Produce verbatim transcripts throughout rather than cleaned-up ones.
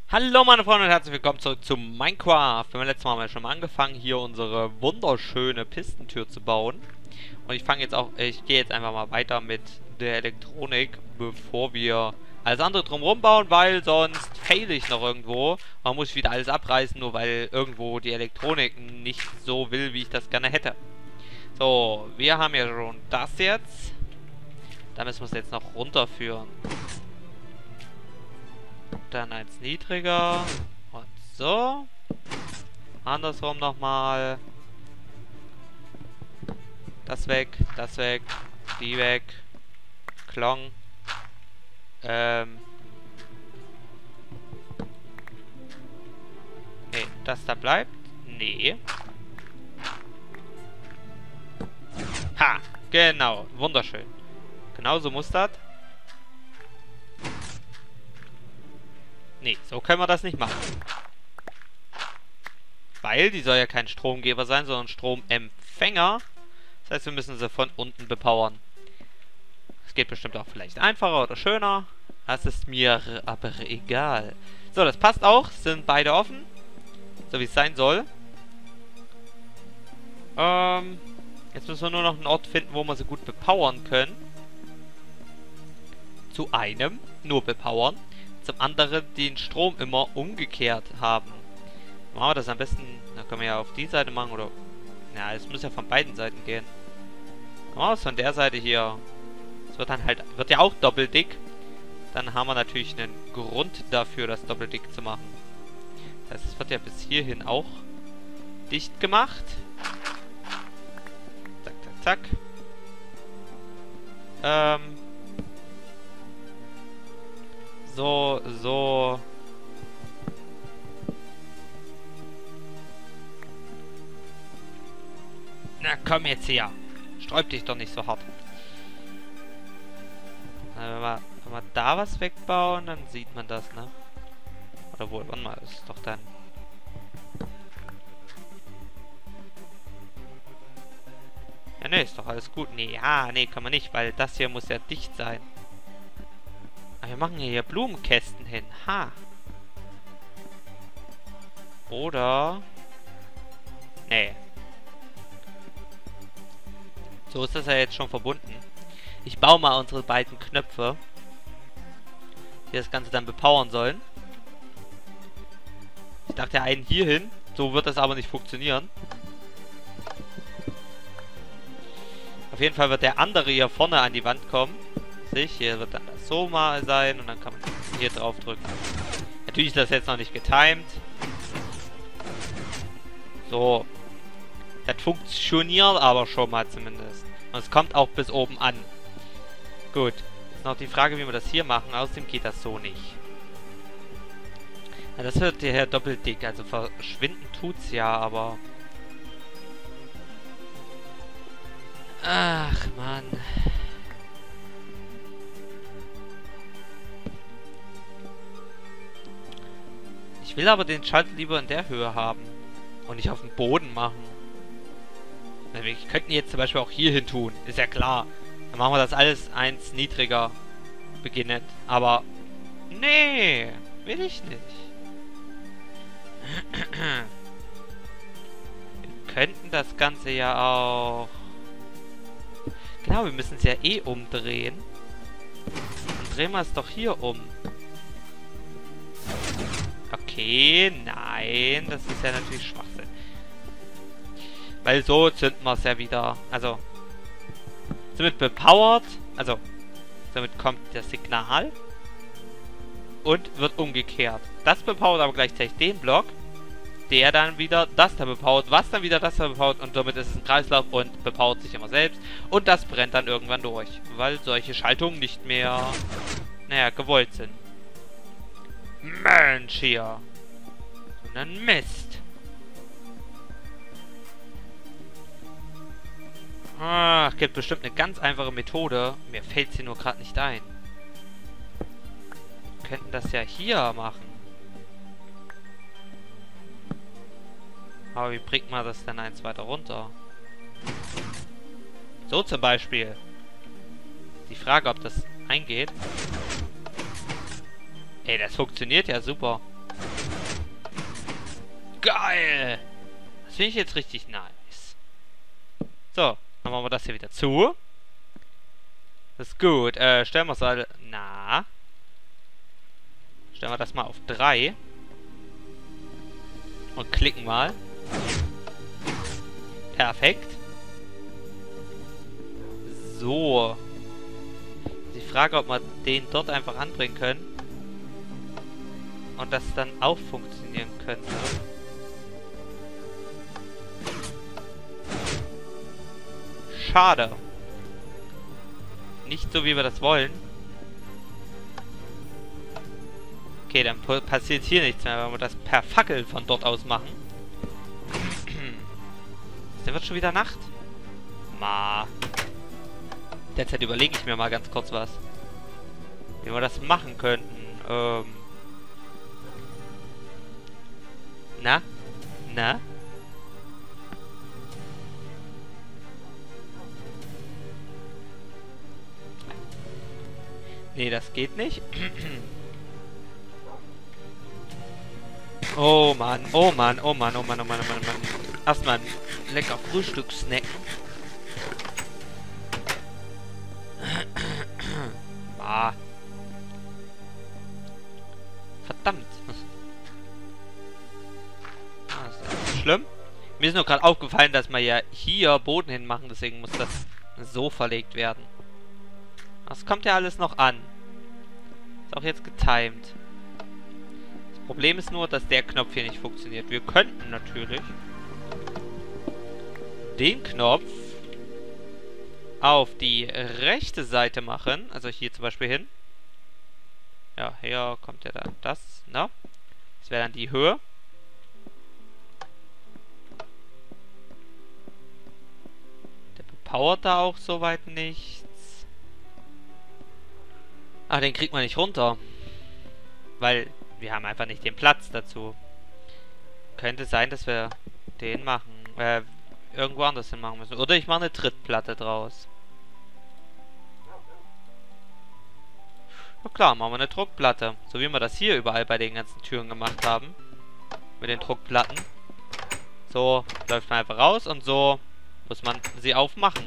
Hallo meine Freunde und herzlich willkommen zurück zu Minecraft. Wir haben letztes Mal, mal schon mal angefangen, hier unsere wunderschöne Pistentür zu bauen. Und ich fange jetzt auch, ich gehe jetzt einfach mal weiter mit der Elektronik, bevor wir alles andere drumherum bauen, weil sonst fail ich noch irgendwo. Man muss wieder alles abreißen, nur weil irgendwo die Elektronik nicht so will, wie ich das gerne hätte. So, wir haben ja schon das jetzt. Da müssen wir es jetzt noch runterführen. Dann eins niedriger. Und so. Andersrum nochmal. Das weg, das weg, die weg. Klong. Ähm. Nee, das da bleibt. Nee. Ha! Genau, wunderschön. Genauso muss das. Nee, so können wir das nicht machen. Weil die soll ja kein Stromgeber sein, sondern Stromempfänger. Das heißt, wir müssen sie von unten bepowern. Das geht bestimmt auch vielleicht einfacher oder schöner. Das ist mir aber egal. So, das passt auch. Sind beide offen. So wie es sein soll. Ähm, jetzt müssen wir nur noch einen Ort finden, wo wir sie gut bepowern können. Zu einem nur bepowern. Zum anderen den Strom immer umgekehrt haben. Machen wir das am besten, da können wir ja auf die Seite machen, oder... Ja, es muss ja von beiden Seiten gehen. Machen wir es von der Seite hier. Es wird dann halt, wird ja auch doppeldick. Dann haben wir natürlich einen Grund dafür, das doppeldick zu machen. Das heißt, es wird ja bis hierhin auch dicht gemacht. Zack, zack, zack. Ähm... So, so. Na komm jetzt her. Sträub dich doch nicht so hart. Na, wenn, wir, wenn wir da was wegbauen, dann sieht man das, ne? Oder wohl, warte mal, ist doch dann... Ja, ne, ist doch alles gut. Nee, ja, nee, kann man nicht, weil das hier muss ja dicht sein. Wir machen hier Blumenkästen hin. Ha. Oder... Nee. So ist das ja jetzt schon verbunden. Ich baue mal unsere beiden Knöpfe, die das Ganze dann bepowern sollen. Ich dachte einen hier hin. So wird das aber nicht funktionieren. Auf jeden Fall wird der andere hier vorne an die Wand kommen. Hier wird dann das so mal sein und dann kann man hier drauf drücken. Natürlich ist das jetzt noch nicht getimed. So. Das funktioniert aber schon mal zumindest. Und es kommt auch bis oben an. Gut. Jetzt noch die Frage, wie wir das hier machen. Außerdem geht das so nicht. Ja, das wird hier doppelt dick. Also verschwinden tut's ja, aber... Ach, Mann. Ich will aber den Schalter lieber in der Höhe haben. Und nicht auf dem Boden machen. Wir könnten jetzt zum Beispiel auch hier hin tun. Ist ja klar. Dann machen wir das alles eins niedriger beginnend. Aber... Nee. Will ich nicht. Wir könnten das Ganze ja auch... Genau, wir müssen es ja eh umdrehen. Dann drehen wir es doch hier um. Okay, nein, das ist ja natürlich Schwachsinn. Weil so zünden wir es ja wieder. Also, somit bepowert, also, somit kommt das Signal und wird umgekehrt. Das bepowert aber gleichzeitig den Block, der dann wieder das da bepowert, was dann wieder das da bepowert und somit ist es ein Kreislauf und bepowert sich immer selbst. Und das brennt dann irgendwann durch, weil solche Schaltungen nicht mehr, naja, gewollt sind. Mensch hier. So ein Mist. Ach, gibt bestimmt eine ganz einfache Methode. Mir fällt sie nur gerade nicht ein. Wir könnten das ja hier machen. Aber wie bringt man das denn eins weiter runter? So zum Beispiel. Die Frage, ob das eingeht. Ey, das funktioniert ja super. Geil! Das finde ich jetzt richtig nice. So, dann machen wir das hier wieder zu. Das ist gut. Äh, stellen wir es alle... Na. Stellen wir das mal auf drei. Und klicken mal. Perfekt. So. Die Frage, ob wir den dort einfach anbringen können. Und das dann auch funktionieren könnte. Schade. Nicht so, wie wir das wollen. Okay, dann passiert hier nichts mehr, wenn wir das per Fackel von dort aus machen. Dann wird schon wieder Nacht. Ma. Derzeit überlege ich mir mal ganz kurz was. Wie wir das machen könnten. Ähm. Na? Na? Nee, das geht nicht. Oh Mann, oh Mann, oh Mann, oh Mann, oh Mann, oh Mann, oh Mann. Erstmal ein lecker Frühstück snacken. Ah. Verdammt. Ah, ist ja nicht schlimm. Mir ist nur gerade aufgefallen, dass wir ja hier Boden hinmachen, deswegen muss das so verlegt werden. Das kommt ja alles noch an. Ist auch jetzt getimed. Das Problem ist nur, dass der Knopf hier nicht funktioniert. Wir könnten natürlich den Knopf auf die rechte Seite machen. Also hier zum Beispiel hin. Ja, hier kommt ja dann das. Na? Das wäre dann die Höhe. Der bepowert da auch soweit nichts. Ah, den kriegt man nicht runter. Weil wir haben einfach nicht den Platz dazu. Könnte sein, dass wir den machen. Äh, irgendwo anders hin machen müssen. Oder ich mache eine Trittplatte draus. Na klar, machen wir eine Druckplatte. So wie wir das hier überall bei den ganzen Türen gemacht haben. Mit den Druckplatten. So läuft man einfach raus und so muss man sie aufmachen.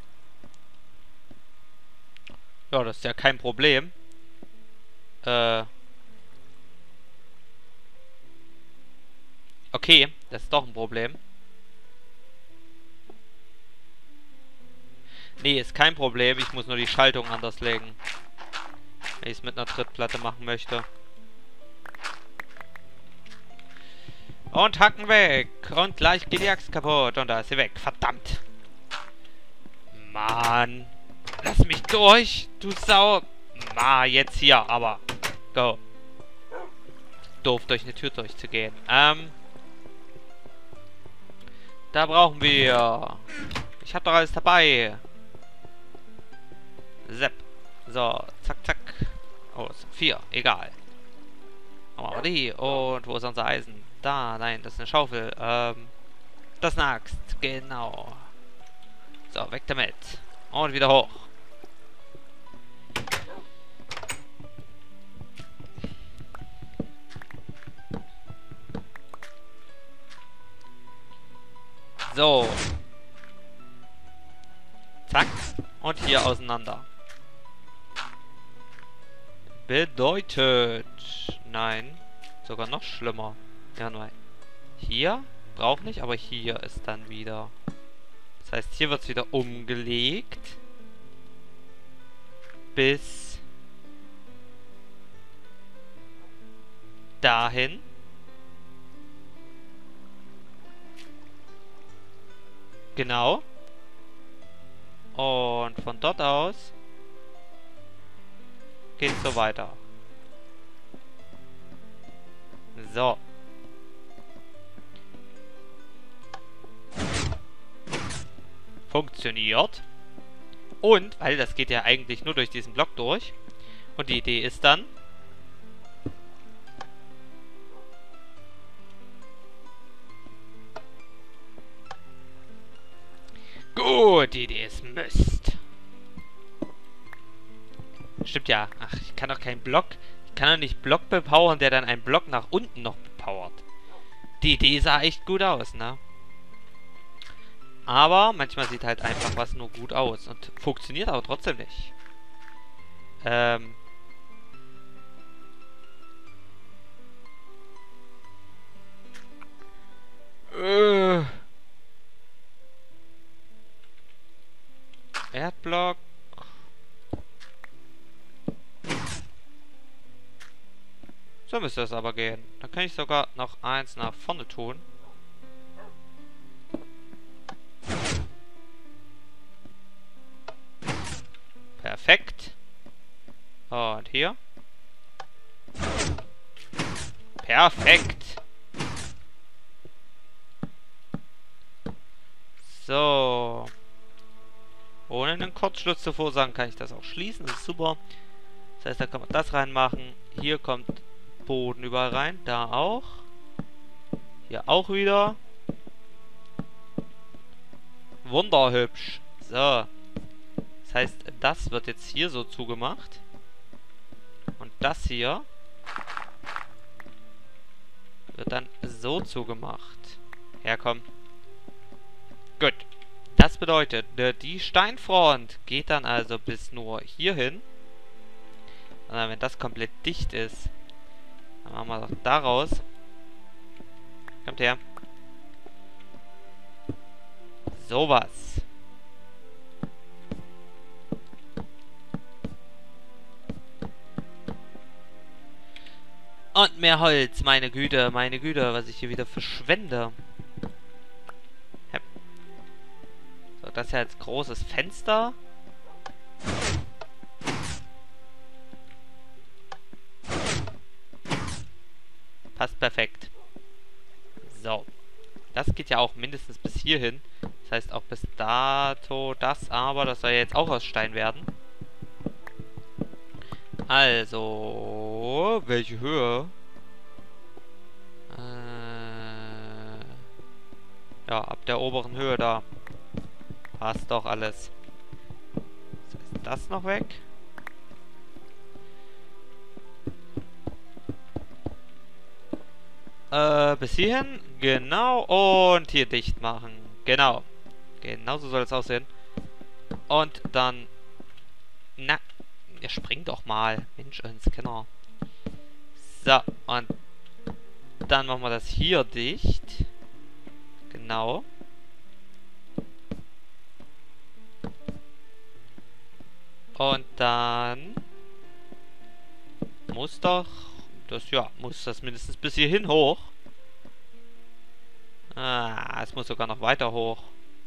Ja, das ist ja kein Problem. Äh. Okay, das ist doch ein Problem. Nee, ist kein Problem. Ich muss nur die Schaltung anders legen. Wenn ich es mit einer Trittplatte machen möchte. Und Hacken weg. Und gleich geht die Axt kaputt. Und da ist sie weg. Verdammt. Mann. Lass mich durch, du Sau. Ma, jetzt hier, aber. Go. Doof, durch eine Tür durchzugehen. Ähm. Da brauchen wir. Ich hab doch alles dabei. Sepp. So, zack, zack. Oh, es sind vier. Egal. Oh, die. Und wo ist unser Eisen? Da, nein, das ist eine Schaufel. Ähm. Das ist eine Axt. Genau. So, weg damit. Und wieder hoch. So. Zack. Und hier auseinander. Bedeutet... Nein. Sogar noch schlimmer. Ja, nur hier. Braucht nicht, aber hier ist dann wieder... Das heißt, hier wird es wieder umgelegt. Bis... dahin. Genau. Und von dort aus geht es so weiter. So. Funktioniert. Und, weil das geht ja eigentlich nur durch diesen Block durch. Und die Idee ist dann... Gut, die Idee ist Mist. Stimmt ja. Ach, ich kann doch keinen Block... Ich kann doch nicht Block bepowern, der dann einen Block nach unten noch bepowert. Die Idee sah echt gut aus, ne? Aber manchmal sieht halt einfach was nur gut aus und funktioniert aber trotzdem nicht. Ähm... Äh... Erdblock. So müsste das aber gehen. Dann kann ich sogar noch eins nach vorne tun. Perfekt. Und hier. Perfekt. So. Ohne einen Kurzschluss zu verursachen, kann ich das auch schließen. Das ist super. Das heißt, da kann man das reinmachen. Hier kommt Boden überall rein. Da auch. Hier auch wieder. Wunderhübsch. So. Das heißt, das wird jetzt hier so zugemacht. Und das hier wird dann so zugemacht. Herkommen. Gut. Das bedeutet, die Steinfront geht dann also bis nur hierhin. Und dann, wenn das komplett dicht ist, dann machen wir doch daraus. Kommt her. Sowas. Und mehr Holz, meine Güte, meine Güte, was ich hier wieder verschwende. So, das ist ja jetzt großes Fenster. Passt perfekt. So. Das geht ja auch mindestens bis hierhin. Das heißt auch bis dato das, aber das soll ja jetzt auch aus Stein werden. Also, welche Höhe? Äh, ja, ab der oberen Höhe da. Passt doch alles. Das heißt, das noch weg. Äh, bis hierhin. Genau. Und hier dicht machen. Genau. Genau so soll es aussehen. Und dann... Na, ihr springt doch mal. Mensch, ins Kinder. So, und dann machen wir das hier dicht. Genau. Und dann muss doch das, ja, muss das mindestens bis hierhin hoch. Ah, es muss sogar noch weiter hoch.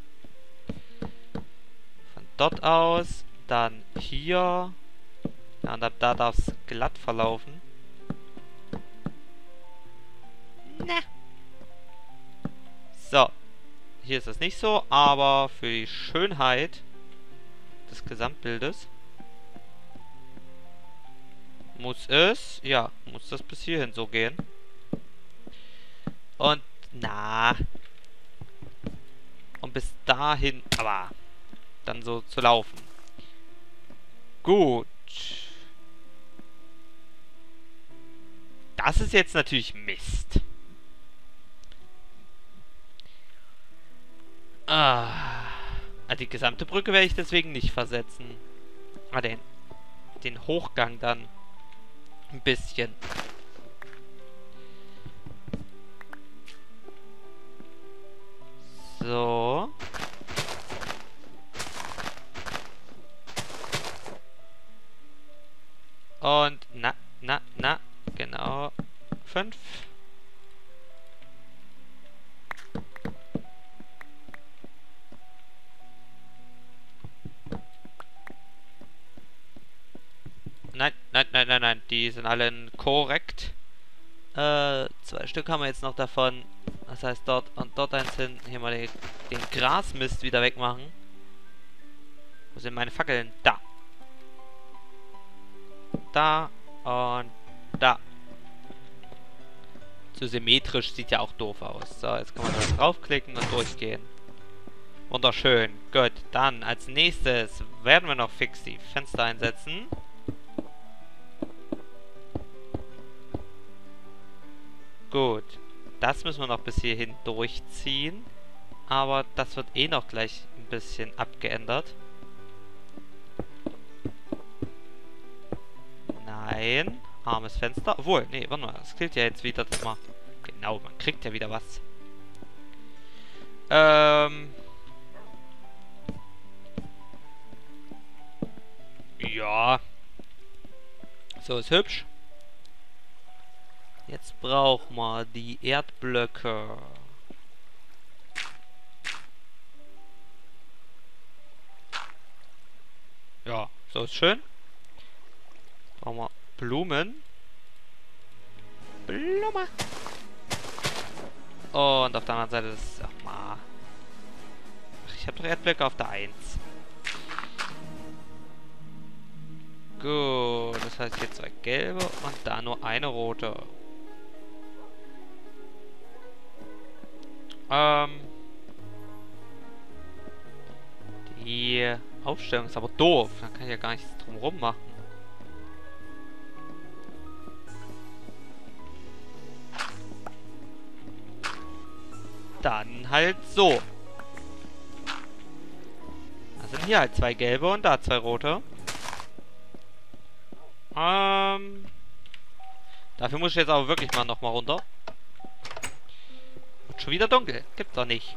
Von dort aus, dann hier. Ja, und ab da darf es glatt verlaufen. Ne. So. Hier ist das nicht so, aber für die Schönheit des Gesamtbildes muss es, ja, muss das bis hierhin so gehen. Und, na. Und bis dahin, aber dann so zu laufen. Gut. Das ist jetzt natürlich Mist. Ah. Die gesamte Brücke werde ich deswegen nicht versetzen. Ah, den, den Hochgang dann ein bisschen. So. Und na, na, na, genau. Fünf. Nein, nein, nein, nein, nein. Die sind alle korrekt. Äh, zwei Stück haben wir jetzt noch davon. Das heißt, dort und dort eins hin. Hier mal den, den Grasmist wieder wegmachen. Wo sind meine Fackeln? Da. Da und da. So symmetrisch sieht ja auch doof aus. So, jetzt kann man da draufklicken und durchgehen. Wunderschön. Gut, dann als nächstes werden wir noch fix die Fenster einsetzen. Gut. Das müssen wir noch bis hierhin durchziehen. Aber das wird eh noch gleich ein bisschen abgeändert. Nein. Armes Fenster. Obwohl, nee, warte mal. Das gilt ja jetzt wieder, dass man... Genau, man kriegt ja wieder was. Ähm... Ja. So, ist hübsch. Jetzt brauchen wir die Erdblöcke. Ja, so ist schön. Brauchen wir Blumen. Blume. Und auf der anderen Seite ist... Ach mal. Ach, ich habe doch Erdblöcke auf der eins. Gut, das heißt hier zwei gelbe und da nur eine rote. Ähm... Die Aufstellung ist aber doof. Da kann ich ja gar nichts drumherum machen. Dann halt so. Da sind hier halt zwei gelbe und da zwei rote. Ähm... Dafür muss ich jetzt aber wirklich mal nochmal runter. Wird schon wieder dunkel. Gibt's doch nicht.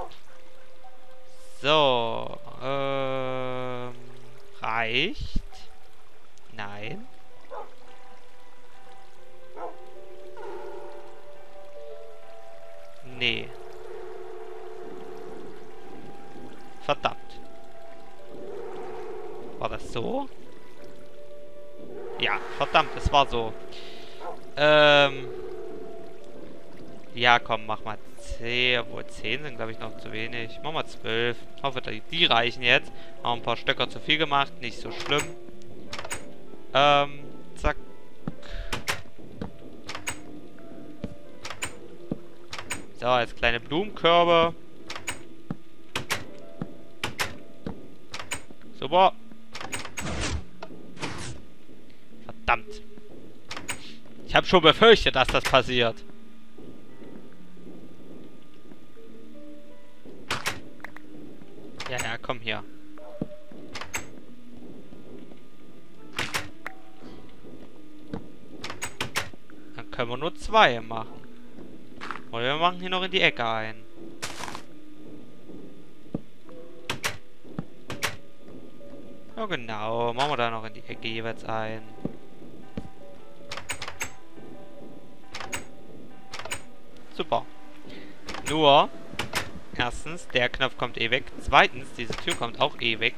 So. Ähm... Reicht. Nein. Nee. Verdammt. War das so? Ja, verdammt, es war so. Ähm. Ja, komm, mach mal zehn. Obwohl zehn sind, glaube ich, noch zu wenig. Mach mal zwölf. Ich hoffe, die, die reichen jetzt. Haben ein paar Stöcker zu viel gemacht. Nicht so schlimm. Ähm, zack. So, jetzt kleine Blumenkörbe. Super. Verdammt. Ich habe schon befürchtet, dass das passiert. Ja, ja, komm hier. Dann können wir nur zwei machen. Oder wir machen hier noch in die Ecke ein. Ja genau, machen wir da noch in die Ecke jeweils ein. Super. Nur, erstens, der Knopf kommt eh weg. Zweitens, diese Tür kommt auch eh weg.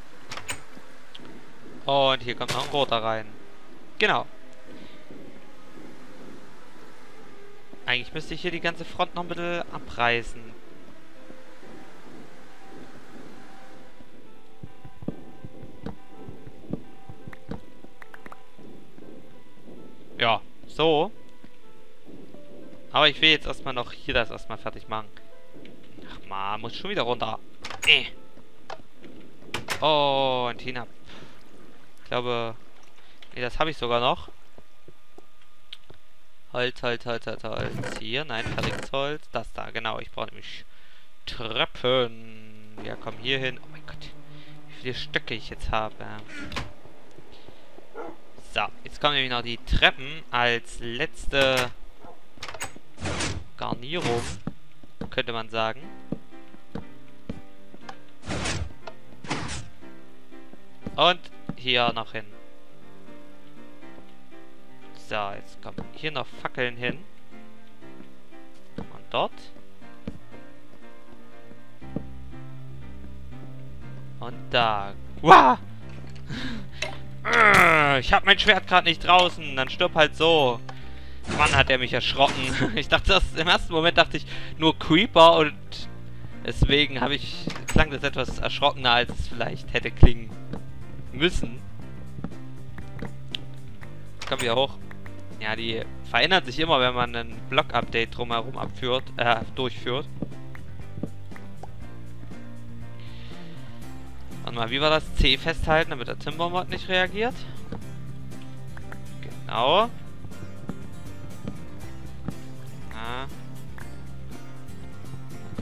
Und hier kommt noch ein roter rein. Genau. Eigentlich müsste ich hier die ganze Front noch ein bisschen abreißen. Ja, so. Aber ich will jetzt erstmal noch hier das erstmal fertig machen. Ach man, muss schon wieder runter. Äh. Und hinab. Ich glaube... Nee, das habe ich sogar noch. Holz, Holz, Holz, Holz, Holz. Hier, nein, Fertigholz. Das da, genau. Ich brauche nämlich Treppen. Ja, komm hier hin. Oh mein Gott. Wie viele Stöcke ich jetzt habe. So, jetzt kommen nämlich noch die Treppen als letzte Garnierung, könnte man sagen. Und hier noch hin. So, jetzt kommen hier noch Fackeln hin. Und dort. Und da. Wow! Ich hab mein Schwert gerade nicht draußen. Dann stirb halt so. Mann, hat er mich erschrocken. Ich dachte, das, im ersten Moment dachte ich nur Creeper und deswegen habe ich, klang das etwas erschrockener, als es vielleicht hätte klingen müssen. Kommen wir hoch. Ja, die verändert sich immer, wenn man ein Block-Update drumherum abführt, äh, durchführt. Warte mal, wie war das? C festhalten, damit der Timbermod nicht reagiert. Genau. Ah.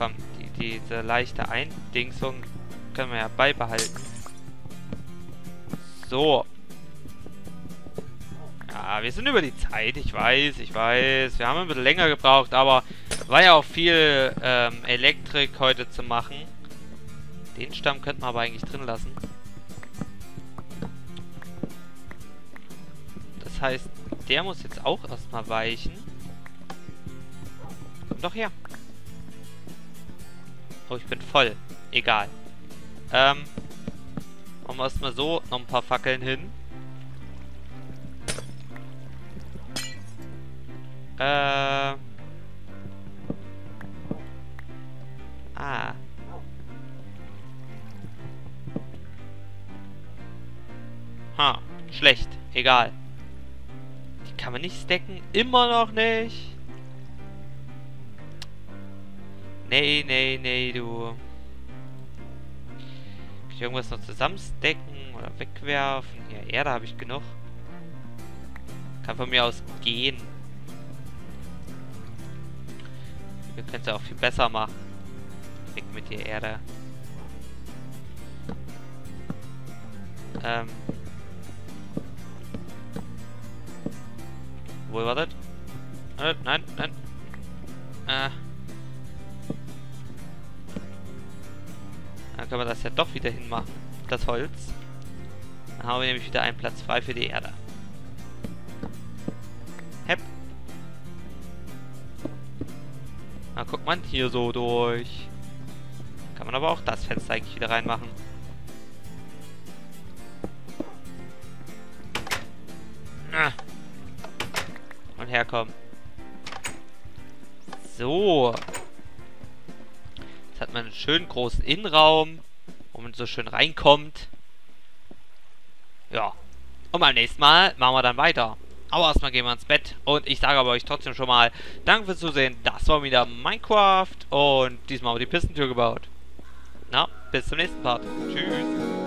komm, die, diese leichte Eindingsung können wir ja beibehalten. So. Ja, wir sind über die Zeit, ich weiß, ich weiß. Wir haben ein bisschen länger gebraucht, aber war ja auch viel ähm, Elektrik heute zu machen. Den Stamm könnten wir aber eigentlich drin lassen. Das heißt, der muss jetzt auch erstmal weichen. Komm doch her. Oh, ich bin voll. Egal. Ähm, machen wir erstmal so noch ein paar Fackeln hin. Äh. Ah. Ha, schlecht. Egal. Die kann man nicht stacken. Immer noch nicht. Nee, nee, nee, du. Kann ich irgendwas noch zusammenstecken oder wegwerfen? Ja, Erde habe ich genug. Kann von mir aus gehen. Wir können es ja auch viel besser machen. Weg mit der Erde. Ähm. Wo wartet? Äh, nein, nein. Äh. Dann können wir das ja doch wieder hinmachen. Das Holz. Dann haben wir nämlich wieder einen Platz frei für die Erde. Hepp. Na, guckt man hier so durch. Kann man aber auch das Fenster eigentlich wieder reinmachen. Na. Und herkommen. So. Jetzt hat man einen schönen großen Innenraum, wo man so schön reinkommt. Ja. Und beim nächsten Mal machen wir dann weiter. Aber erstmal gehen wir ins Bett. Und ich sage aber euch trotzdem schon mal, danke fürs Zusehen. Das war wieder Minecraft. Und diesmal haben wir die Pistentür gebaut. Na, bis zum nächsten Part. Tschüss.